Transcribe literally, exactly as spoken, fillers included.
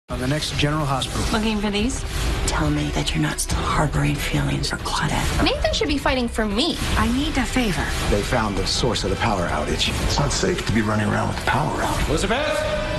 On the next General Hospital. Looking for these? Tell me that you're not still harboring feelings for Claudette. Nathan should be fighting for me. I need a favor. They found the source of the power outage. It's not safe to be running around with the power out. Elizabeth?